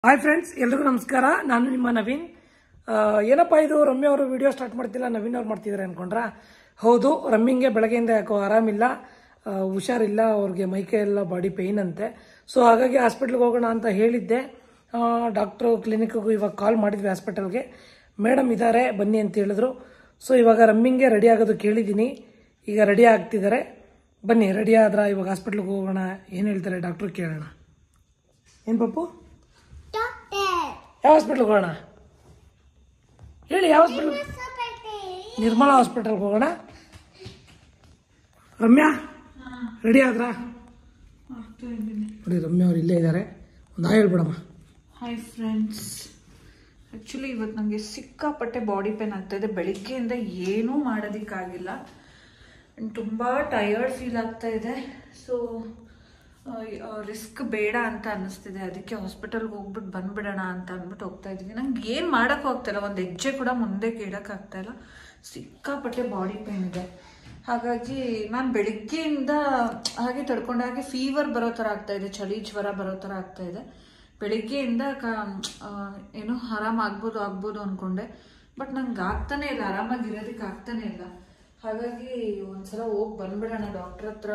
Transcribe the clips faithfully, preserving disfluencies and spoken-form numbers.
Hi friends, ಎಲ್ರಿಗೂ ನಮಸ್ಕಾರ. ನಾನು ನಿಮ್ಮ ನವೀನ್. ಏನಪ್ಪ ಇದು ರಮ್ಯ ಅವರು ವಿಡಿಯೋ ಸ್ಟಾರ್ಟ್ ಮಾಡ್ತಿಲ್ಲ, ನವೀನ್ ಅವ್ರು ಮಾಡ್ತಿದ್ದಾರೆ ಅನ್ಕೊಂಡ್ರಾ? ಹೌದು, ರಮ್ಯಂಗೆ ಬೆಳಗ್ಗೆಯಿಂದ ಯಾಕೋ ಆರಾಮಿಲ್ಲ, ಹುಷಾರಿಲ್ಲ, ಅವ್ರಿಗೆ ಮೈಕೈ ಎಲ್ಲ ಬಾಡಿ ಪೇಯ್ನ್ ಅಂತೆ. ಸೊ ಹಾಗಾಗಿ ಹಾಸ್ಪಿಟ್ಲಿಗೆ ಹೋಗೋಣ ಅಂತ ಹೇಳಿದ್ದೆ. ಡಾಕ್ಟ್ರು ಕ್ಲಿನಿಕ್ಗೂ ಇವಾಗ ಕಾಲ್ ಮಾಡಿದ್ವಿ ಹಾಸ್ಪಿಟಲ್ಗೆ. ಮೇಡಮ್ ಇದ್ದಾರೆ ಬನ್ನಿ ಅಂತ ಹೇಳಿದ್ರು. ಸೊ ಇವಾಗ ರಮ್ಯಂಗೆ ರೆಡಿ ಆಗೋದು ಕೇಳಿದ್ದೀನಿ. ಈಗ ರೆಡಿ ಆಗ್ತಿದ್ದಾರೆ. ಬನ್ನಿ, ರೆಡಿ ಆದ್ರೆ ಇವಾಗ ಹಾಸ್ಪಿಟ್ಲಿಗೆ ಹೋಗೋಣ. ಏನು ಹೇಳ್ತಾರೆ ಡಾಕ್ಟ್ರು ಕೇಳೋಣ. ಏನು ಪಪ್ಪು, ಯಾವ ಹಾಸ್ಪಿಟ್ಲ್ಗೆ ಹೋಗೋಣ ಹೇಳಿ? ಯಾವ ಹಾಸ್ಪಿಟ್ಲ್? ನಿರ್ಮಲಾ ಹಾಸ್ಪಿಟಲ್ಗೆ ಹೋಗೋಣ. ರಮ್ಯಾ ರೆಡಿ ಆದ್ರಾ? ನೋಡಿ, ರಮ್ಯಾ ಅವ್ರು ಇಲ್ಲೇ ಇದ್ದಾರೆ. ಒಂದು ಹಾಯ್ ಹೇಳ್ಬಿಡಮ್ಮ. ಹಾಯ್ ಫ್ರೆಂಡ್ಸ್, ಆ್ಯಕ್ಚುಲಿ ಇವತ್ತು ನನಗೆ ಸಿಕ್ಕಾಪಟ್ಟೆ ಬಾಡಿ ಪೇನ್ ಆಗ್ತಾಯಿದೆ. ಬೆಳಿಗ್ಗೆಯಿಂದ ಏನೂ ಮಾಡೋದಕ್ಕಾಗಿಲ್ಲ. ತುಂಬ ಟಯರ್ಡ್ ಫೀಲ್ ಆಗ್ತಾ ಇದೆ. ಸೊ ರಿಸ್ಕ್ ಬೇಡ ಅಂತ ಅನ್ನಿಸ್ತಿದೆ. ಅದಕ್ಕೆ ಹಾಸ್ಪಿಟಲ್ಗೆ ಹೋಗ್ಬಿಟ್ಟು ಬಂದ್ಬಿಡೋಣ ಅಂತ ಅಂದ್ಬಿಟ್ಟು ಹೋಗ್ತಾ ಇದ್ದೀವಿ. ನಂಗೆ ಏನು ಮಾಡೋಕ್ಕೆ ಹೋಗ್ತಾಯಿಲ್ಲ, ಒಂದು ಹೆಜ್ಜೆ ಕೂಡ ಮುಂದೆ ಕೇಳೋಕ್ಕಾಗ್ತಾಯಿಲ್ಲ. ಸಿಕ್ಕಾಪಟ್ಟೆ ಬಾಡಿ ಪೇನ್ ಇದೆ. ಹಾಗಾಗಿ ನಾನು ಬೆಳಿಗ್ಗೆಯಿಂದ ಹಾಗೆ ತಡ್ಕೊಂಡು ಹಾಗೆ ಫೀವರ್ ಬರೋ ಥರ ಆಗ್ತಾಯಿದೆ, ಚಳಿ ಜ್ವರ ಬರೋ ಥರ ಆಗ್ತಾಯಿದೆ. ಬೆಳಿಗ್ಗೆಯಿಂದ ಕ ಏನೋ ಆರಾಮಾಗ್ಬೋದು ಆಗ್ಬೋದು ಅಂದ್ಕೊಂಡೆ. ಬಟ್ ನಂಗೆ ಆಗ್ತಾನೆ ಇಲ್ಲ, ಆರಾಮಾಗಿರೋದಕ್ಕೆ ಆಗ್ತಾನೆ ಇಲ್ಲ. ಹಾಗಾಗಿ ಒಂದ್ಸಲ ಹೋಗಿ ಬಂದ್ಬಿಡೋಣ, ಡಾಕ್ಟ್ರ್ ಹತ್ರ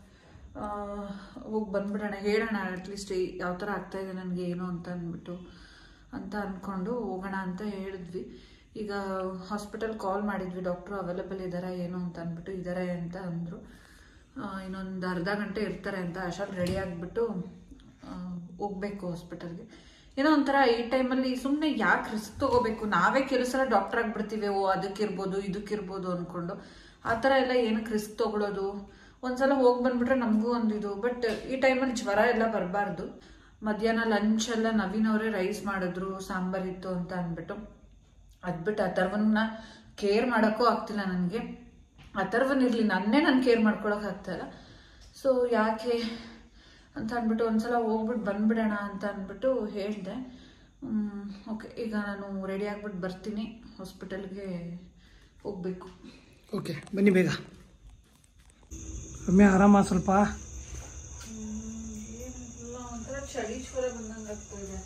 ಹೋಗಿ ಬಂದ್ಬಿಡೋಣ, ಹೇಳೋಣ ಅಟ್ಲೀಸ್ಟ್ ಯಾವ ಥರ ಆಗ್ತಾಯಿದೆ ನನಗೆ ಏನು ಅಂತ ಅಂದ್ಬಿಟ್ಟು ಅಂತ ಅಂದ್ಕೊಂಡು ಹೋಗೋಣ ಅಂತ ಹೇಳಿದ್ವಿ. ಈಗ ಹಾಸ್ಪಿಟಲ್ ಕಾಲ್ ಮಾಡಿದ್ವಿ, ಡಾಕ್ಟ್ರು ಅವೈಲೇಬಲ್ ಇದ್ದಾರೆ ಏನು ಅಂತ ಅಂದ್ಬಿಟ್ಟು. ಇದ್ದಾರೆ ಅಂತ ಅಂದರು. ಇನ್ನೊಂದು ಅರ್ಧ ಗಂಟೆ ಇರ್ತಾರೆ ಅಂತ. ಅಷ್ಟರಲ್ಲಿ ರೆಡಿ ಆಗಿಬಿಟ್ಟು ಹೋಗ್ಬೇಕು ಹಾಸ್ಪಿಟಲ್ಗೆ. ಏನೋ ಒಂಥರ ಈ ಟೈಮಲ್ಲಿ ಸುಮ್ಮನೆ ಯಾಕೆ ರಿಸ್ಕ್ ತೊಗೋಬೇಕು, ನಾವೇ ಕೆಲವು ಸಲ ಡಾಕ್ಟರ್ ಆಗಿಬಿಡ್ತೀವಿ, ಓ ಅದಕ್ಕಿರ್ಬೋದು ಇದಕ್ಕಿರ್ಬೋದು ಅಂದ್ಕೊಂಡು. ಆ ಥರ ಎಲ್ಲ ಏನಕ್ಕೆ ರಿಸ್ಕ್ ತೊಗೊಳೋದು? ಒಂದ್ಸಲ ಹೋಗಿ ಬಂದ್ಬಿಟ್ರೆ ನಮಗೂ ಒಂದಿದು. ಬಟ್ ಈ ಟೈಮಲ್ಲಿ ಜ್ವರ ಎಲ್ಲ ಬರಬಾರ್ದು. ಮಧ್ಯಾಹ್ನ ಲಂಚ್ ಎಲ್ಲ ನವೀನ್ ಅವರೇ ರೈಸ್ ಮಾಡಿದ್ರು, ಸಾಂಬಾರಿತ್ತು ಅಂತ ಅಂದ್ಬಿಟ್ಟು. ಅದ್ಬಿಟ್ಟು ಅಥರ್ವನ್ನ ಕೇರ್ ಮಾಡೋಕ್ಕೂ ಆಗ್ತಿಲ್ಲ ನನಗೆ. ಅಥರ್ವನ್ ಇರಲಿ, ನನ್ನೇ ನಾನು ಕೇರ್ ಮಾಡ್ಕೊಳಕ್ಕೆ ಆಗ್ತಾಯಿಲ್ಲ. ಸೊ ಯಾಕೆ ಅಂತ ಅಂದ್ಬಿಟ್ಟು ಒಂದ್ಸಲ ಹೋಗ್ಬಿಟ್ಟು ಬಂದ್ಬಿಡೋಣ ಅಂತ ಅಂದ್ಬಿಟ್ಟು ಹೇಳಿದೆ. ಓಕೆ, ಈಗ ನಾನು ರೆಡಿ ಆಗ್ಬಿಟ್ಟು ಬರ್ತೀನಿ, ಹಾಸ್ಪಿಟಲ್ಗೆ ಹೋಗ್ಬೇಕು. ಓಕೆ, ಬನ್ನಿ ಬೇಗ. ರಮ್ಯಾ ಆರಾಮ? ಸ್ವಲ್ಪ ಒಂಥರ ಚಳಿ ಜ್ವರ ಬಂದಂಗೆ ಆಗ್ತಾಯಿದೆ.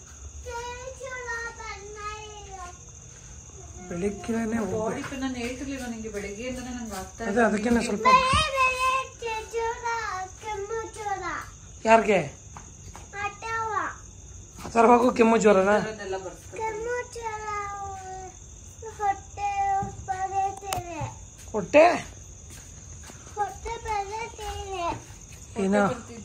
ಬೆಳಿಗ್ಗೆನೇ ಬಾಡಿ ಪೇನ್ ನಾನು ಹೇಳ್ತಿರ್ಲಿಲ್ಲ ನನಗೆ, ಬೆಳಗ್ಗೆಯಿಂದನೇ ನಂಗೆ ಆಗ್ತಾ ಇದೆ. ಅದಕ್ಕೆ ಸ್ವಲ್ಪ. ಯಾರಿಗೆ? ಅಥರ್ವಗೂ ಕೆಮ್ಮು ಜ್ವರನಾ? ಹೊಟ್ಟೆ ಏನೋ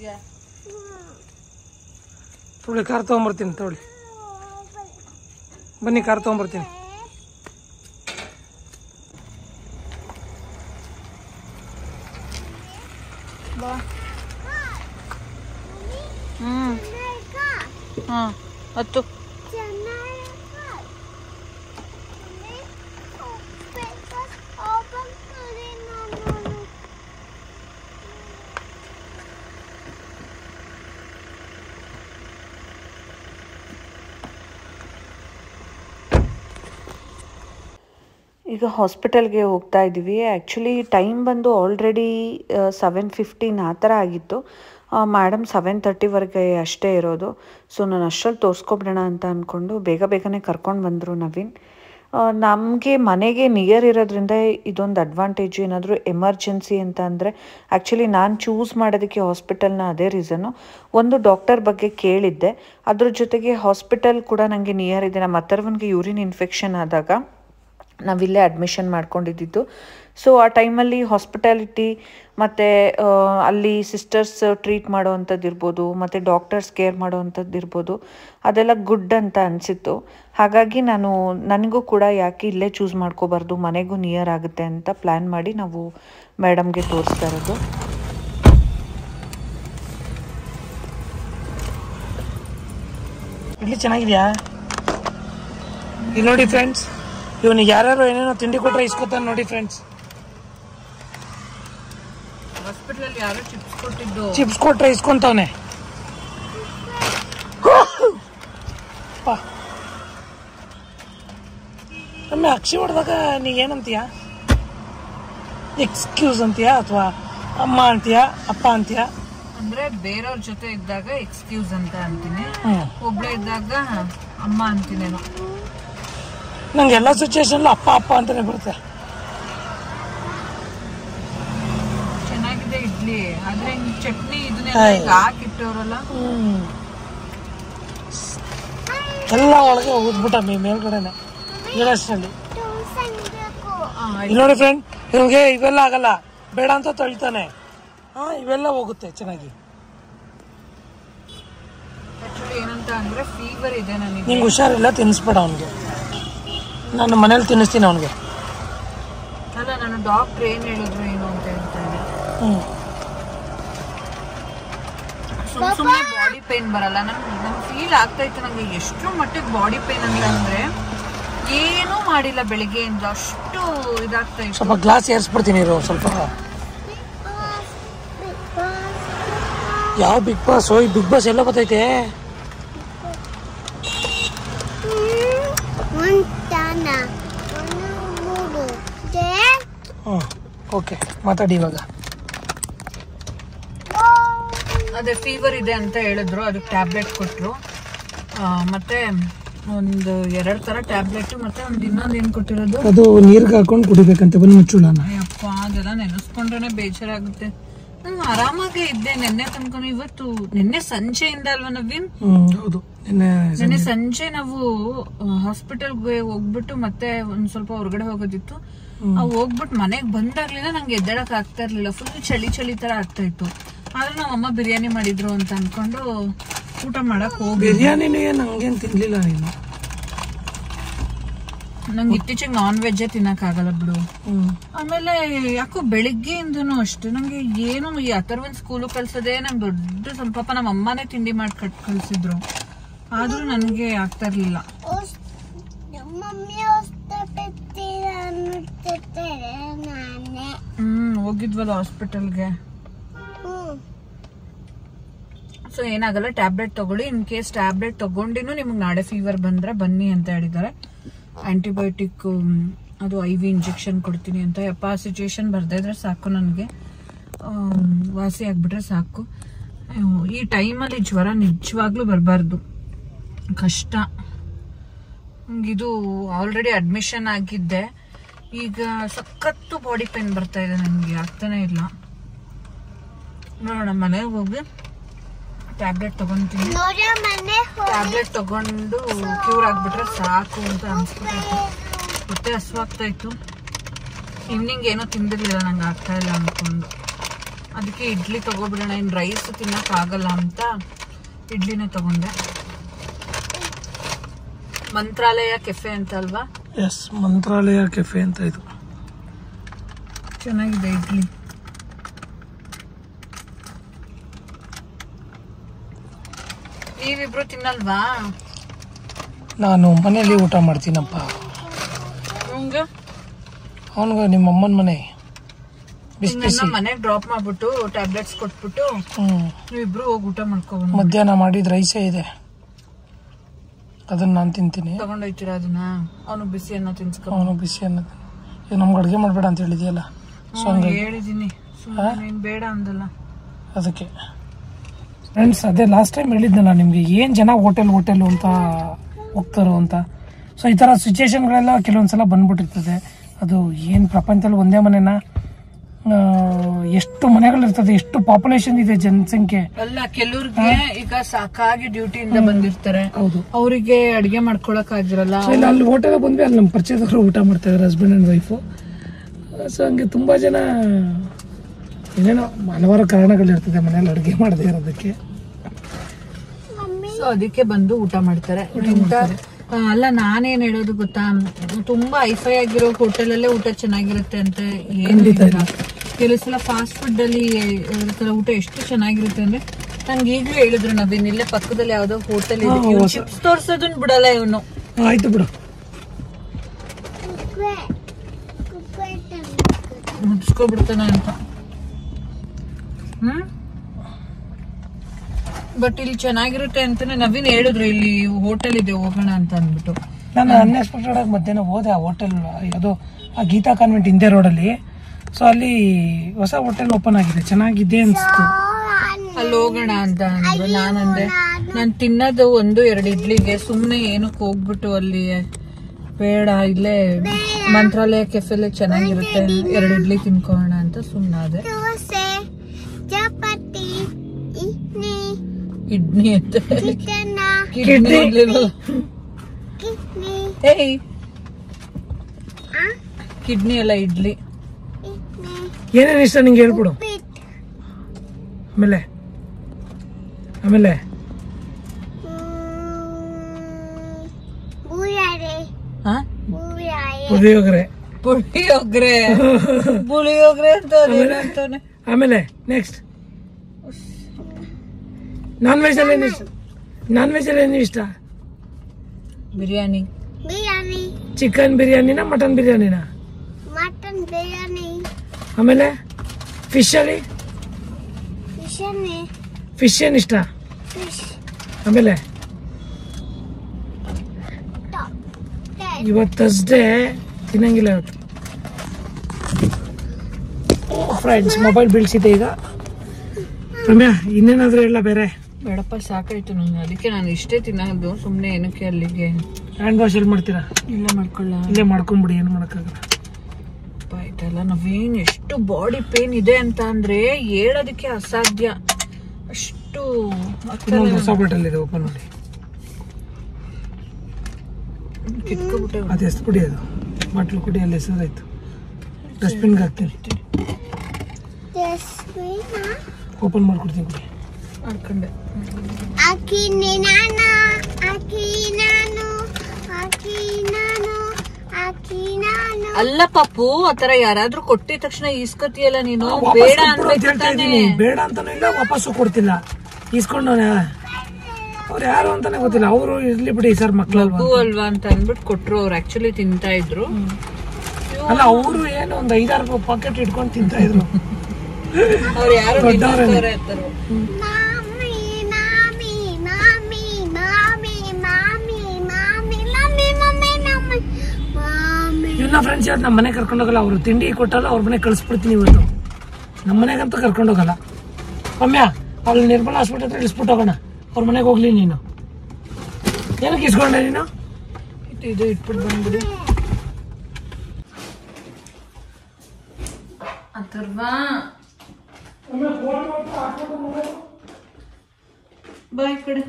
ತೊಳಿ, ಕಾರ್ ತಗೊಂಬರ್ತೀನಿ ತೊಳಿ. ಬನ್ನಿ, ಕಾರ್ ತಗೊಂಬರ್ತೀನಿ. ಬಾ. ಹ್ಮ್ ಹಾಂ ಹತ್ತು. ಈಗ ಹಾಸ್ಪಿಟಲ್ಗೆ ಹೋಗ್ತಾ ಇದ್ದೀವಿ. ಆ್ಯಕ್ಚುಲಿ ಟೈಮ್ ಬಂದು ಆಲ್ರೆಡಿ ಸೆವೆನ್ ಫಿಫ್ಟೀನ್ ಆ ಥರ ಆಗಿತ್ತು. ಮೇಡಮ್ ಸೆವೆನ್ ತರ್ಟಿವರೆಗೆ ಅಷ್ಟೇ ಇರೋದು. ಸೊ ನಾನು ಅಷ್ಟರಲ್ಲಿ ತೋರಿಸ್ಕೊಬಿಡೋಣ ಅಂತ ಅಂದ್ಕೊಂಡು ಬೇಗ ಬೇಗನೆ ಕರ್ಕೊಂಡು ಬಂದರು ನವೀನ್. ನಮಗೆ ಮನೆಗೆ ನಿಯರ್ ಇರೋದ್ರಿಂದ ಇದೊಂದು ಅಡ್ವಾಂಟೇಜು. ಏನಾದರೂ ಎಮರ್ಜೆನ್ಸಿ ಅಂತ ಅಂದರೆ ಆ್ಯಕ್ಚುಲಿ ನಾನು ಚೂಸ್ ಮಾಡೋದಕ್ಕೆ ಹಾಸ್ಪಿಟಲ್ನ ಅದೇ ರೀಸನ್ನು. ಒಂದು ಡಾಕ್ಟರ್ ಬಗ್ಗೆ ಕೇಳಿದ್ದೆ, ಅದ್ರ ಜೊತೆಗೆ ಹಾಸ್ಪಿಟಲ್ ಕೂಡ ನನಗೆ ನಿಯರ್ ಇದೆ. ನಮ್ಮ ಅಥರ್ವನ್ಗೆ ಯೂರಿನ್ ಇನ್ಫೆಕ್ಷನ್ ಆದಾಗ ನಾವಿಲ್ಲೇ ಅಡ್ಮಿಷನ್ ಮಾಡ್ಕೊಂಡಿದ್ದು. ಸೊ ಆ ಟೈಮಲ್ಲಿ ಹಾಸ್ಪಿಟಾಲಿಟಿ ಮತ್ತು ಅಲ್ಲಿ ಸಿಸ್ಟರ್ಸ್ ಟ್ರೀಟ್ ಮಾಡೋ ಅಂಥದ್ದು ಇರ್ಬೋದು, ಮತ್ತು ಡಾಕ್ಟರ್ಸ್ ಕೇರ್ ಮಾಡೋ ಅಂಥದ್ದು ಇರ್ಬೋದು, ಅದೆಲ್ಲ ಗುಡ್ ಅಂತ ಅನಿಸಿತ್ತು. ಹಾಗಾಗಿ ನಾನು ನನಗೂ ಕೂಡ ಯಾಕೆ ಇಲ್ಲೇ ಚೂಸ್ ಮಾಡ್ಕೋಬಾರ್ದು, ಮನೆಗೂ ನಿಯರ್ ಆಗುತ್ತೆ ಅಂತ ಪ್ಲ್ಯಾನ್ ಮಾಡಿ ನಾವು ಮೇಡಮ್ಗೆ ತೋರಿಸ್ತಾ ಇರೋದು. ಇಲ್ಲಿ ಚೆನ್ನಾಗಿದೆಯಾ? ಇಲ್ಲಿ ನೋಡಿ ಫ್ರೆಂಡ್ಸ್, ಇವನಿಗೆ ಯಾರ್ಯಾರು ಏನೇನೋ ತಿಂಡಿ ಕೊಟ್ರೆ ಇಸ್ಕೊತಾನೆ ನೋಡಿ ಫ್ರೆಂಡ್ಸ್. ಹಾಸ್ಪಿಟಲಲ್ಲಿ ಯಾರು ಚಿಪ್ಸ್ ಕೊಟ್ಟಿದ್ದು, ಚಿಪ್ಸ್ ಕೊಟ್ರೆ ಇಸ್ಕೊಂತವನೆ. ಒಮ್ಮೆ ಅಕ್ಷಿ ಹೊಡೆದಾಗ ನೀ ಏನಂತೀಯ? ಎಕ್ಸ್ಕ್ಯೂಸ್ ಅಂತೀಯಾ ಅಥವಾ ಅಮ್ಮ ಅಂತೀಯಾ, ಅಪ್ಪ ಅಂತೀಯಾ? ಅಂದ್ರೆ ಬೇರೆಯವ್ರ ಜೊತೆ ಇದ್ದಾಗ ಎಕ್ಸ್ಕ್ಯೂಸ್ ಅಂತ ಅಂತೀನಿ, ಒಬ್ಳೆ ಇದ್ದಾಗ ಅಮ್ಮ ಅಂತೀನೇನೋ. ನಂಗೆ ಎಲ್ಲ ಸಿಚುವೇಶನ್ ಅಪ್ಪ ಅಪ್ಪ ಅಂತಾನೆ ಬರುತ್ತೆ. ಚೆನ್ನಾಗಿದೆ ಇಡ್ಲಿ, ಆದ್ರೆ ಚಟ್ನಿ ಇದನ್ನೆಲ್ಲ ಹಾಕಿಟ್ಟವ್ರಲ್ಲ, ಎಲ್ಲ ಒಳಗೆ ಹೋಗ್ಬಿಟ್ಟ ಮೇಲ್ಗಡೆನೆ ಗಿಲಾಸ್ನಲ್ಲಿ. ನೋಡಿ ಫ್ರೆಂಡ್, ಇವ್ರಿಗೆ ಇವೆಲ್ಲ ಆಗಲ್ಲ, ಬೇಡ ಅಂತ ತೊಳಿತಾನೆ. ಹಾ, ಇವೆಲ್ಲ ಹೋಗುತ್ತೆ ಚೆನ್ನಾಗಿ. ಏನಂತ ಅಂದ್ರೆ ಫೀವರ್ ಇದೆ ನನಗೆ. ನಿಂಗೆ ಹುಷಾರಿಲ್ಲ, ತಿನ್ನಿಸ್ಬೇಡ ಅವನಿಗೆ. ನಾನು ಮನೇಲಿ ತಿನ್ನಿಸ್ತೀನಿ ಅವನಿಗೆ. ಅಲ್ಲ, ನಾನು ಡಾಕ್ಟರ್ ಏನ್ ಹೇಳಿದ್ರು ಏನು ಅಂತ ಹೇಳ್ತಾರೆ. ಹ್ಮ್ ಸುಮ್ ಸುಮ್ಮನೆ ಬಾಡಿ ಪೇನ್ ಬರಲ್ಲ. ನನ್ಗೆ ನಮ್ಗೆ ಫೀಲ್ ಆಗ್ತಾ ಇತ್ತು ನಂಗೆ ಎಷ್ಟು ಮಟ್ಟಿಗೆ ಬಾಡಿ ಪೇನ್ ಅಂತ ಅಂದ್ರೆ ಏನೂ ಮಾಡಿಲ್ಲ ಬೆಳಿಗ್ಗೆಯಿಂದ, ಅಷ್ಟು ಇದಾಗ್ತಾ ಇತ್ತು. ಸ್ವಲ್ಪ ಗ್ಲಾಸ್ ಏರ್ಸ್ಬಿಡ್ತೀನಿ ಇರು ಸ್ವಲ್ಪ. ಯಾವ ಬಿಗ್ ಬಾಸ್? ಈ ಬಿಗ್ ಬಾಸ್ ಎಲ್ಲ ಗೊತ್ತೈತೆ. ಹ್ಮ್ ಓಕೆ, ಮಾತಾಡಿ ಇವಾಗ. ಅದೇ ಫೀವರ್ ಇದೆ ಅಂತ ಹೇಳಿದ್ರು, ಅದಕ್ಕೆ ಟ್ಯಾಬ್ಲೆಟ್ ಕೊಟ್ಟರು. ಮತ್ತೆ ಒಂದು ಎರಡು ತರ ಟ್ಯಾಬ್ಲೆಟ್, ಮತ್ತೆ ಒಂದು ಇನ್ನೊಂದು ಏನ್ ಕೊಟ್ಟಿರೋದು, ಅದು ನೀರ್ಗೆ ಹಾಕೊಂಡು ಕುಡಿಬೇಕಂತ ಬಂದು ಮುಚ್ಚುಳನ. ಅಯ್ಯಪ್ಪ, ಅದೆಲ್ಲ ನೆನೆಸ್ಕೊಂಡ್ರೆ ಬೇಜಾರಾಗುತ್ತೆ. ನಾನು ಆರಾಮಾಗೆ ಇದ್ದೆ ನೆನ್ನೆ ತನಕ. ಇವತ್ತು ನಿನ್ನೆ ಸಂಜೆಯಿಂದ ಅಲ್ವಾ ನವೀನ್? ಹೌದು, ನಿನ್ನೆ ಸಂಜೆ ನಾವು ಹಾಸ್ಪಿಟಲ್ಗೆ ಹೋಗ್ಬಿಟ್ಟು ಮತ್ತೆ ಒಂದ್ ಸ್ವಲ್ಪ ಹೊರಗಡೆ ಹೋಗೋದಿತ್ತು. ಅವ್ ಹೋಗ್ಬಿಟ್ಟು ಮನೆಗ್ ಬಂದಾಗ್ಲಿಲ್ಲ ನಂಗೆ ಎದ್ದೇಳಕ್ ಆಗ್ತಾ ಇರ್ಲಿಲ್ಲ, ಫುಲ್ ಚಳಿ ಚಳಿ ತರ ಆಗ್ತಾ ಇತ್ತು. ಆದ್ರೆ ನಮ್ಮ ಅಮ್ಮ ಬಿರಿಯಾನಿ ಮಾಡಿದ್ರು ಅಂತ ಅನ್ಕೊಂಡು ಊಟ ಮಾಡಕ್ ಹೋಗಿ. ಬಿರಿಯಾನಿ ನಂಗೇನ್ ತಿನ್ಲಿಲ್ಲ ನೀನು? ನಂಗೆ ಇತ್ತೀಚೆಗೆ ನಾನ್ ವೆಜ್ ತಿನ್ನಕ್ ಆಗಲ್ಲ ಬಿಡು. ಆಮೇಲೆ ಯಾಕೋ ಬೆಳಿಗ್ಗೆಯಿಂದನು ಅಷ್ಟೇ ನಂಗೆ ಏನು ಈ ಅಥರ್ವನ್ ಸ್ಕೂಲು ಕಳ್ಸೋದೇ ನಂಗೆ ದೊಡ್ಡ ಸಂಪಾಪ. ನಮ್ಮ ಅಮ್ಮನೇ ತಿಂಡಿ ಮಾಡಿ ಕಟ್ ಕಳ್ಸಿದ್ರು, ಆದ್ರೂ ನನ್ಗೆ ಆಗ್ತಾ ಇರ್ಲಿಲ್ಲ. ಹ್ಮ್ ಹೋಗಿದ್ವಲ್ಲ ಹಾಸ್ಪಿಟಲ್ಗೆ. ಸೊ ಏನಾಗಲ್ಲ, ಟ್ಯಾಬ್ಲೆಟ್ ತಗೊಳ್ಳಿ. ಇನ್ ಕೇಸ್ ಟ್ಯಾಬ್ಲೆಟ್ ತಗೊಂಡಿನೂ ನಿಮ್ಗೆ ನಾಳೆ ಫೀವರ್ ಬಂದ್ರೆ ಬನ್ನಿ ಅಂತ ಹೇಳಿದ್ದಾರೆ. ಆಂಟಿಬಯೋಟಿಕ್ ಅದು ಐ ವಿ ಇಂಜೆಕ್ಷನ್ ಕೊಡ್ತೀನಿ ಅಂತ. ಯಪ್ಪ, ಸಿಚುವೇಶನ್ ಬರ್ತಾ ಇದ್ರೆ ಸಾಕು, ನನಗೆ ವಾಸಿ ಆಗ್ಬಿಟ್ರೆ ಸಾಕು. ಈ ಟೈಮಲ್ಲಿ ಜ್ವರ ನಿಜವಾಗ್ಲೂ ಬರಬಾರ್ದು, ಕಷ್ಟ. ಇದು ಆಲ್ರೆಡಿ ಅಡ್ಮಿಷನ್ ಆಗಿದ್ದೆ, ಈಗ ಸಖತ್ತು ಬಾಡಿ ಪೇನ್ ಬರ್ತಾ ಇದೆ ನನಗೆ, ಆಗ್ತಾನೆ ಇಲ್ಲ. ನೋಡೋಣ, ಮನೆಗೆ ಹೋಗಿ ಟ್ಯಾಬ್ಲೆಟ್ ತಗೊಂತೀನಿ. ಟ್ಯಾಬ್ಲೆಟ್ ತಗೊಂಡು ಕ್ಯೂರ್ ಆಗ್ಬಿಟ್ರೆ ಸಾಕು ಅಂತ ಅನ್ಸ್ಬಿಟ್ಟೈತೆ. ಹೊಟ್ಟೆ ಹಸುವಾಗ್ತಾ ಇತ್ತು. ಈವ್ನಿಂಗ್ ಏನೋ ತಿಂದಿರ್ಲಿಲ್ಲ, ನಂಗೆ ಆಗ್ತಾ ಇಲ್ಲ ಅನ್ಕೊಂಡು. ಅದಕ್ಕೆ ಇಡ್ಲಿ ತಗೋಬಿಡೋಣ, ಇನ್ನು ರೈಸ್ ತಿನ್ನಕ್ ಆಗಲ್ಲ ಅಂತ ಇಡ್ಲಿನೇ ತಗೊಂಡೆ. ಮಂತ್ರಾಲಯ ಕೆಫೆ ಅಂತ ಅಲ್ವಾ? ಎಸ್, ಮಂತ್ರಾಲಯ ಕೆಫೆ ಅಂತ. ಇದು ಚೆನ್ನಾಗಿದೆ ಇಡ್ಲಿ. ನೀವಿಬ್ರು ತಿನ್ನಲ್ವಾ? ನಾನು ಮನೇಲಿ ಊಟ ಮಾಡ್ತೀನಪ್ಪ. ಅವನಿಗೆ ನಿಮ್ಮ ಅಮ್ಮನ ಮನೆ ಮನೆಗೆ ಡ್ರಾಪ್ ಮಾಡ್ಬಿಟ್ಟು ಟ್ಯಾಬ್ಲೆಟ್ಸ್ ಕೊಟ್ಬಿಟ್ಟು ನೀವಿಬ್ರು ಹೋಗಿ ಊಟ ಮಾಡ್ಕೋಬಹುದು. ಮಧ್ಯಾಹ್ನ ಮಾಡಿದ ರೈಸೇ ಇದೆ, ಅದನ್ನ ನಾನು ತಿಂತೀನಿ. ತಗೊಂಡೋಯ್ತೀರಾ ಅದನ್ನ? ಅವನು ಬಿಸಿ ಅನ್ನ ತಿನ್ಸ್ಕೊ. ಅವನು ಬಿಸಿ ಅನ್ನ. ಈಗ ನಮ್ಗೆ ಅಡುಗೆ ಮಾಡಬೇಡ ಅಂತ ಹೇಳಿದ್ಯಲ್ಲ, ಹೇಳಿದೀನಿ. ನೀನ್ ಬೇಡ ಅಂದಲ್ಲ ಅದಕ್ಕೆ. ಫ್ರೆಂಡ್ಸ್, ಅದೇ ಲಾಸ್ಟ್ ಟೈಮ್ ಹೇಳಿದ್ನಲ್ಲ ನಿಮಗೆ, ಏನು ಜನ ಹೋಟೆಲ್ ಹೋಟೆಲ್ ಅಂತ ಹೋಗ್ತಾರೋ ಅಂತ. ಸೊ ಈ ಥರ ಸಿಚುವೇಶನ್ಗಳೆಲ್ಲ ಕೆಲವೊಂದ್ಸಲ ಬಂದ್ಬಿಟ್ಟಿರ್ತದೆ. ಅದು ಏನು ಪ್ರಪಂಚದಲ್ಲಿ ಒಂದೇ ಮನೆನ ಎಷ್ಟು ಮನೆಗಳಿರ್ತದೆ, ಎಷ್ಟು ಪಾಪ್ಯುಲೇಷನ್ ಇದೆ, ಜನಸಂಖ್ಯೆ ಅಲ್ಲ. ಕೆಲವ್ರಿಗೆ ಈಗ ಸಾಕಾಗಿ ಡ್ಯೂಟಿಯಿಂದ ಬಂದಿರ್ತಾರೆ, ಹೌದು, ಅವರಿಗೆ ಅಡಿಗೆ ಮಾಡ್ಕೊಳಕ್ ಆಗಿರಲ್ಲ. ಅಲ್ಲಿ ಹೋಟೆಲ್ ಬಂದ್ವಿ, ಅಲ್ಲಿ ನಮ್ಮ ಪರಿಚಯದವರು ಊಟ ಮಾಡ್ತಾ ಇದ್ದಾರೆ, ಹಸ್ಬೆಂಡ್ ಅಂಡ್ ವೈಫು. ಸೊ ಹಂಗೆ ತುಂಬಾ ಜನ ಏನೇನೋ ಹಲವಾರು ಕಾರಣಗಳಿರ್ತದೆ ಮನೇಲಿ ಅಡುಗೆ ಮಾಡದೇ ಇರೋದಕ್ಕೆ. ಸೊ ಅದಕ್ಕೆ ಬಂದು ಊಟ ಮಾಡ್ತಾರೆ. ಊಟ ಅಲ್ಲ, ನಾನೇನ್ ಹೇಳೋದು ಗೊತ್ತಾ, ತುಂಬಾ ಐಫೈ ಆಗಿರೋ ಹೋಟೆಲ್ ಅಲ್ಲೇ ಊಟ ಚೆನ್ನಾಗಿರುತ್ತೆ ಅಂತ ಏನಿಲ್ಲ. ಕೆಲವು ಸಲ ಫಾಸ್ಟ್ ಫುಡ್ ಅಲ್ಲಿ ಊಟ ಎಷ್ಟು ಚೆನ್ನಾಗಿರುತ್ತೆ ಅಂದ್ರೆ, ನಂಗೆ ಈಗ್ಲೂ ಹೇಳಿದ್ರು ನವೀನ್, ಇಲ್ಲೇ ಪಕ್ಕದಲ್ಲಿ ಯಾವ್ದೋ ಹೋಟೆಲ್ ಇದೆ, ಚಿಪ್ಸ್ ತೋರ್ಸೋದನ್ನ ಬಿಡಲ್ಲ ಇವನು. ಆಯ್ತು ಬಿಡು, ಮುಗಿಸ್ಕೊಬಿಡ್ತಾನೆ ಅಂತ. ಹ್ಮ್ ಬಟ್ ಇಲ್ಲಿ ಚೆನ್ನಾಗಿರುತ್ತೆ ಅಂತಾನೆ ನವೀನ್ ಹೇಳಿದ್ರು, ಇಲ್ಲಿ ಹೋಟೆಲ್ ಇದೆ ಹೋಗೋಣ ಅಂತ ಅಂದ್ಬಿಟ್ಟು. ನಾನು ಅನ್ಎಕ್ಸ್ಪೆಕ್ಟೆಡ್ ಆಗಿ ಮಧ್ಯಾಹ್ನ ಹೋದೆ ಆ ಹೋಟೆಲ್, ಅದು ಆ ಗೀತಾ ಕಾನ್ವೆಂಟ್ ಹಿಂದೆ ರೋಡಲ್ಲಿ. ಸೊ ಅಲ್ಲಿ ಹೊಸ ಹೋಟೆಲ್ ಓಪನ್ ಆಗಿದೆ, ಚೆನ್ನಾಗಿದೆ ಅನ್ಸ್ತು. ಅಲ್ಲಿ ಹೋಗೋಣ ಅಂತ ಅಂದ್ರು. ನಾನಂದೆ ನಾನು ತಿನ್ನೋದು ಒಂದು ಎರಡು ಇಡ್ಲಿಗೆ ಸುಮ್ಮನೆ ಏನಕ್ಕೆ ಹೋಗ್ಬಿಟ್ಟು ಅಲ್ಲಿ ಬೇಡ, ಇಲ್ಲೇ ಮಂತ್ರಾಲಯ ಕೆಫೆಲೆ ಚೆನ್ನಾಗಿರುತ್ತೆ, ಎರಡು ಇಡ್ಲಿ ತಿನ್ಕೋಣ ಅಂತ ಸುಮ್ಮನಾದೆ. ಇಡ್ಲಿ ಅಂತ ಕಿಡ್ನಿ ಏಯ್ ಕಿಡ್ನಿ ಅಲ್ಲ ಇಡ್ಲಿ. ಏನೇನು ಇಷ್ಟ ನಿಂಗೆ ಹೇಳ್ಬಿಡು. ಆಮೇಲೆ ಆಮೇಲೆ ಪುಳಿಯೋಗರೆ ಪುಳಿಯೋಗರೆ ಪುಳಿಯೋಗರೆ ಅಂತ ಅಂತಾನೆ. ಆಮೇಲೆ ನೆಕ್ಸ್ಟ್ ನಾನ್ ವೆಜ್ ಅಲ್ಲಿ ಏನು ಇಷ್ಟ? ನಾನ್ ವೆಜ್ ಅಲ್ಲಿ ಏನು ಇಷ್ಟ? ಬಿರಿಯಾನಿ. ಚಿಕನ್ ಬಿರಿಯಾನಿನ ಮಟನ್ ಬಿರಿಯಾನಿನ? ಮಟನ್ ಬಿರಿಯಾನಿ. ಆಮೇಲೆ ಫಿಶ್ ಅಲ್ಲಿ ಫಿಶ್ ಏನ್ ಇಷ್ಟ? ಆಮೇಲೆ ಇವತ್ತು ಥರ್ಸ್ಡೇ ತಿನ್ನಂಗಿಲ್ಲ ಇವತ್ತು. ಫ್ರೆಂಡ್ಸ್ ಮೊಬೈಲ್ ಬೀಳ್ಸಿದೆ ಈಗ. ರಮ್ಯಾ ಇನ್ನೇನಾದ್ರೂ ಇಲ್ಲ ಬೇರೆ? ಬೇಡಪ್ಪ ಸಾಕಾಯ್ತು ನಂಗೆ, ಅದಕ್ಕೆ ನಾನು ಇಷ್ಟೇ ತಿನ್ನೋದು. ಸುಮ್ಮನೆ ಏನಕ್ಕೆ ಅಲ್ಲಿಗೆ ಹ್ಯಾಂಡ್ ವಾಶ್ ಎಲ್ಲಿ ಮಾಡ್ತೀರಾ? ಇಲ್ಲೇ ಮಾಡ್ಕೊಳ್ಳ. ಇಲ್ಲೇ ಮಾಡ್ಕೊಂಡ್ಬಿಡಿ, ಏನು ಮಾಡೋಕ್ಕಾಗಲ್ಲ. ಆಯ್ತಲ್ಲ, ನಾವೇನ್ ಎಷ್ಟು ಬಾಡಿ ಪೇನ್ ಇದೆ ಅಂತ ಅಂದ್ರೆ ಹೇಳೋದಕ್ಕೆ ಅಸಾಧ್ಯ ಅಷ್ಟು. ಹೊಸ ಬಾಟಲ್ ಇದೆ, ಓಪನ್ ಮಾಡಿ. ಕಿತ್ಕೊಬಿಟ್ಟೆ. ಅದು ಎಷ್ಟು ಕುಡಿ, ಅದು ಬಾಟ್ಲು ಕುಡಿ, ಅಲ್ಲಿ ಹೆಸರಾಯ್ತು. ಡಸ್ಟ್ಬಿನ್ಗೆ ಹಾಕ್ತೀನಿ, ಓಪನ್ ಮಾಡ್ಕೊಡ್ತೀನಿ ಕುಡಿ. ಮಾಡ್ಕೊಂಡೆ. ಅಲ್ಲ ಪಾಪು, ಆತರ ಯಾರಾದ್ರೂ ಕೊಟ್ಟಿದ ತಕ್ಷಣ ಈಸ್ಕೊತಿಯಲ್ಲ ನೀನು. ಬೇಡ ಹೇಳ್ತೀನಿ, ಬೇಡ ಅಂತಾನು ಇಲ್ಲ, ವಾಪಸ್ಸು ಕೊಡ್ತಿಲ್ಲ. ಈಸ್ಕೊಂಡವನ ಅವ್ರು ಯಾರು ಅಂತಾನೆ ಗೊತ್ತಿಲ್ಲ. ಅವರು ಇರ್ಲಿ ಬಿಡಿ ಸರ್, ಮಕ್ಳಲ್ವಾ ಅಲ್ವಾ ಅಂತ ಅಂದ್ಬಿಟ್ಟು ಕೊಟ್ರು. ಅವ್ರು ಆಕ್ಚುಲಿ ತಿಂತಾ ಇದ್ರು. ಅಲ್ಲ, ಅವರು ಏನು ಒಂದ್ ಐದಾರು ಪಾಕೆಟ್ ಇಟ್ಕೊಂಡು ತಿಂತಾ ಇದ್ರು. ಅವ್ರು ಯಾರು ದೊಡ್ಡವ್ರೆ. ಇನ್ನ ಫ್ರೆಂಡ್ಸ್ ಇವತ್ತು ನಮ್ಮ ಮನೆ ಕರ್ಕೊಂಡೋಗಲ್ಲ. ಅವರು ತಿಂಡಿ ಕೊಟ್ಟಲ್ಲ, ಅವ್ರ ಮನೆ ಕಳಿಸ್ಬಿಡ್ತೀನಿ ಇವತ್ತು. ನಮ್ಮ ಮನೆಗಂತೂ ಕರ್ಕೊಂಡೋಗಲ್ಲ. ರಮ್ಯಾ ಅಲ್ಲಿ ನಿರ್ಮಲಾ ಹಾಸ್ಪಿಟಲ್ ಹತ್ರ ಇಳಿಸ್ಬಿಟ್ಟು ಹೋಗೋಣ. ಅವ್ರ ಮನೆಗೆ ಹೋಗ್ಲಿ. ನೀನು ಏನಕ್ಕೆ ಇಸ್ಕೊಂಡೆ ನೀನು? ಇದು ಇಟ್ಬಿಟ್ಟು ಬಂದ್ಬಿಡಿ. ಅಥರ್ವಾ ಬಾಯ್ ಕಡೆ.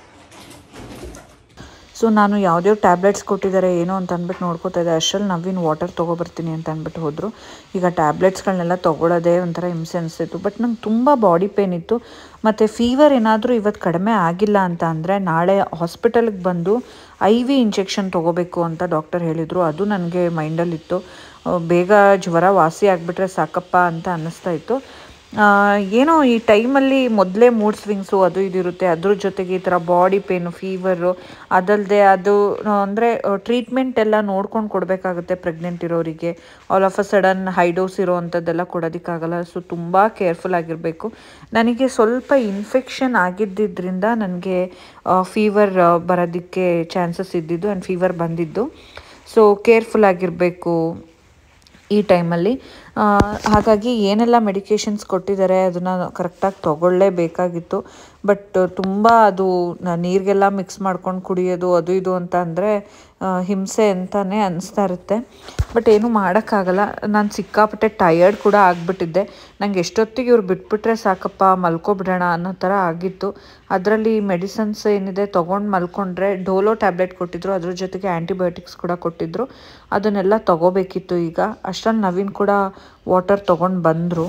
ಸೊ ನಾನು ಯಾವುದೇ ಟ್ಯಾಬ್ಲೆಟ್ಸ್ ಕೊಟ್ಟಿದ್ದಾರೆ ಏನೋ ಅಂತ ಅಂದ್ಬಿಟ್ಟು ನೋಡ್ಕೋತಾ ಇದ್ದೆ. ಅಷ್ಟರಲ್ಲಿ ನವೀನ್ ವಾಟರ್ ತೊಗೊಬರ್ತೀನಿ ಅಂತ ಅಂದ್ಬಿಟ್ಟು ಹೋದರು. ಈಗ ಟ್ಯಾಬ್ಲೆಟ್ಸ್ಗಳನ್ನೆಲ್ಲ ತೊಗೊಳ್ಳೋದೇ ಒಂಥರ ಹಿಂಸೆ ಅನಿಸ್ತಿತ್ತು. ಬಟ್ ನಂಗೆ ತುಂಬ ಬಾಡಿ ಪೇನ್ ಇತ್ತು. ಮತ್ತು ಫೀವರ್ ಏನಾದರೂ ಇವತ್ತು ಕಡಿಮೆ ಆಗಿಲ್ಲ ಅಂತ ಅಂದರೆ ನಾಳೆ ಹಾಸ್ಪಿಟಲ್ಗೆ ಬಂದು ಐ ವಿ ಇಂಜೆಕ್ಷನ್ ತೊಗೋಬೇಕು ಅಂತ ಡಾಕ್ಟರ್ ಹೇಳಿದರು. ಅದು ನನಗೆ ಮೈಂಡಲ್ಲಿತ್ತು. ಬೇಗ ಜ್ವರ ವಾಸಿ ಆಗಿಬಿಟ್ರೆ ಸಾಕಪ್ಪ ಅಂತ ಅನ್ನಿಸ್ತಾ ಇತ್ತು. ಏನೋ ಈ ಟೈಮಲ್ಲಿ ಮೊದಲೇ ಮೂಡ್ ಸ್ವಿಂಗ್ಸು ಅದು ಇದು ಇರುತ್ತೆ. ಅದ್ರ ಜೊತೆಗೆ ಈ ಥರ ಬಾಡಿ ಪೇನು, ಫೀವರು, ಅದಲ್ಲದೆ ಅದು ಅಂದರೆ ಟ್ರೀಟ್ಮೆಂಟ್ ಎಲ್ಲ ನೋಡ್ಕೊಂಡು ಕೊಡಬೇಕಾಗುತ್ತೆ ಪ್ರೆಗ್ನೆಂಟ್ ಇರೋರಿಗೆ. All of a sudden high dose ಇರೋ ಅಂಥದ್ದೆಲ್ಲ ಕೊಡೋದಕ್ಕಾಗಲ್ಲ. ಸೊ ತುಂಬ ಕೇರ್ಫುಲ್ ಆಗಿರಬೇಕು. ನನಗೆ ಸ್ವಲ್ಪ ಇನ್ಫೆಕ್ಷನ್ ಆಗಿದ್ದರಿಂದ ನನಗೆ ಫೀವರ್ ಬರೋದಕ್ಕೆ ಚಾನ್ಸಸ್ ಇದ್ದಿದ್ದು ಆ್ಯಂಡ್ ಫೀವರ್ ಬಂದಿದ್ದು. ಸೊ ಕೇರ್ಫುಲ್ ಆಗಿರಬೇಕು ಈ ಟೈಮಲ್ಲಿ. ಹಾಗಾಗಿ ಏನೆಲ್ಲ ಮೆಡಿಕೇಷನ್ಸ್ ಕೊಟ್ಟಿದ್ದಾರೆ ಅದನ್ನು ಕರೆಕ್ಟಾಗಿ ತೊಗೊಳ್ಳೇಬೇಕಾಗಿತ್ತು. ಬಟ್ ತುಂಬ ಅದು ನೀರಿಗೆಲ್ಲ ಮಿಕ್ಸ್ ಮಾಡ್ಕೊಂಡು ಕುಡಿಯೋದು ಅದು ಇದು ಅಂತ ಅಂದರೆ ಹಿಂಸೆ ಅಂತಲೇ ಅನಿಸ್ತಾ ಇರುತ್ತೆ. ಬಟ್ ಏನೂ ಮಾಡೋಕ್ಕಾಗಲ್ಲ. ನಾನು ಸಿಕ್ಕಾಪಟ್ಟೆ ಟಯರ್ಡ್ ಕೂಡ ಆಗಿಬಿಟ್ಟಿದ್ದೆ. ನನಗೆ ಎಷ್ಟೊತ್ತಿಗೆ ಇವ್ರು ಬಿಟ್ಬಿಟ್ರೆ ಸಾಕಪ್ಪ ಮಲ್ಕೊಬಿಡೋಣ ಅನ್ನೋ ಥರ ಆಗಿತ್ತು. ಅದರಲ್ಲಿ ಮೆಡಿಸನ್ಸ್ ಏನಿದೆ ತೊಗೊಂಡು ಮಲ್ಕೊಂಡ್ರೆ ಡೋಲೋ ಟ್ಯಾಬ್ಲೆಟ್ ಕೊಟ್ಟಿದ್ರು, ಅದ್ರ ಜೊತೆಗೆ ಆ್ಯಂಟಿಬಯೋಟಿಕ್ಸ್ ಕೂಡ ಕೊಟ್ಟಿದ್ರು. ಅದನ್ನೆಲ್ಲ ತೊಗೋಬೇಕಿತ್ತು. ಈಗ ಅಷ್ಟರಲ್ಲಿ ನವೀನ್ ಕೂಡ ವಾಟರ್ ತೊಗೊಂಡು ಬಂದರು.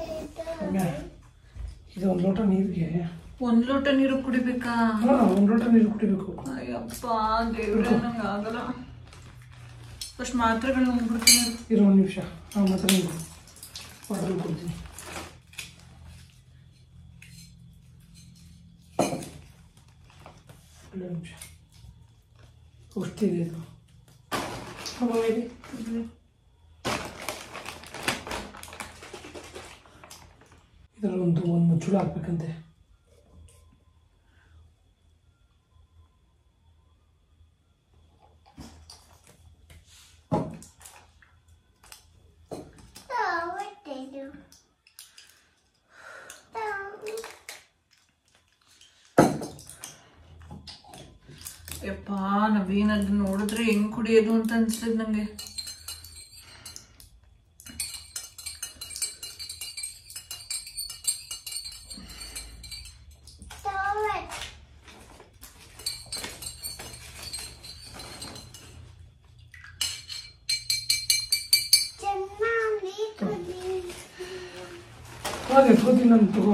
ಇದು ಒಂದು ಲೋಟ ನೀರಿಗೆ ಒಂದು ಲೋಟ ನೀರು ಕುಡಿಬೇಕಾ? ಒಂದು ಲೋಟ ನೀರು ಕುಡಿಬೇಕು. ಅಯ್ಯಪ್ಪ ದೇವ್ರೆ, ನಂಗೆ ಆಗಲ್ಲ. ಅಷ್ಟು ಮಾತ್ರೆಗಳನ್ನ ಹೋಗ್ಬಿಡ್ತೀನಿ. ಇರೋ ಒಂದು ನಿಮಿಷ, ಆ ಮಾತ್ರ ವಾಟರ್ ಕೊಡ್ತೀನಿ. ಒಂದು ನಿಮಿಷ ಅಷ್ಟಿದೆ ಇದು. ಇದರಲ್ಲಿ ಒಂದು ಒಂದು ಮುಚ್ಚುಳ ಹಾಕ್ಬೇಕಂತೆ. ಯಪ್ಪ ನವೀನ್ ಅದನ್ನ ನೋಡಿದ್ರೆ ಹೆಂಗ್ ಕುಡಿಯೋದು ಅಂತ ಅನ್ಸ್ತದೆ ನಂಗೆ. ಹಾಗೆ ಕೂತಿ ನಾನು ತಗೋ.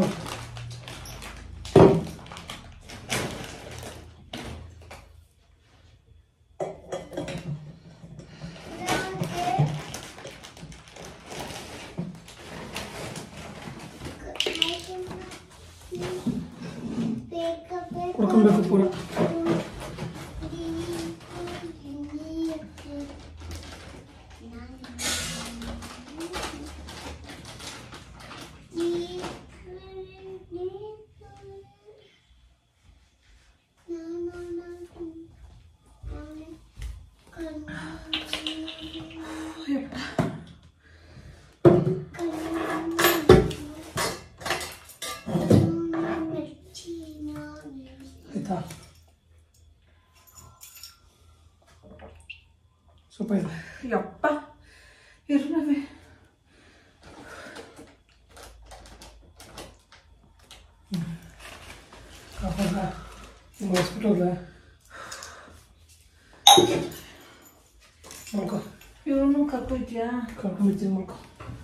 ಕುಡ್ಕೊಬೇಕು ಪೂರ. ಆಯ್ತಾ ಸ್ವಲ್ಪ ಇದೆ. ಯಪ್ಪ ಇರು ನವಿ. ಕಾಪಾಡ ಹಾಸ್ಪಿಟಲ್ ಮಾಡ್ಕೊ. ಇವನು ಕರ್ಕೊಯ್ತೀಯಾ? ಕರ್ಕೊಂಡ್ಬಿಡ್ತೀನಿ ಮಾಡ್ಕೊ.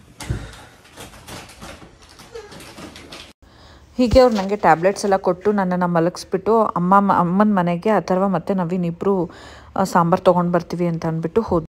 ಹೀಗೆ ಅವ್ರು ನನಗೆ ಟ್ಯಾಬ್ಲೆಟ್ಸ್ ಎಲ್ಲ ಕೊಟ್ಟು ನನ್ನನ್ನು ಮಲಗಿಸ್ಬಿಟ್ಟು ಅಮ್ಮ ಅಮ್ಮನ ಮನೆಗೆ ಅಥರ್ವ ಮತ್ತು ನವೀನ್ ಇಬ್ಬರು ಸಾಂಬಾರು ತೊಗೊಂಡು ಬರ್ತೀವಿ ಅಂತ ಅಂದ್ಬಿಟ್ಟು ಹೋದ್ರು.